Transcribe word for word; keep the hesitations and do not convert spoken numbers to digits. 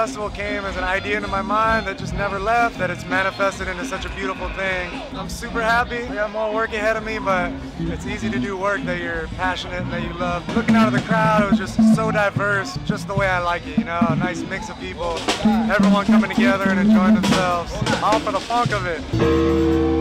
festival came as an idea into my mind that just never left, that it's manifested into such a beautiful thing. I'm super happy. I got more work ahead of me, but it's easy to do work that you're passionate and that you love. Looking out of the crowd, it was just so diverse, just the way I like it, you know, a nice mix of people, everyone coming together and enjoying themselves, all for the funk of it.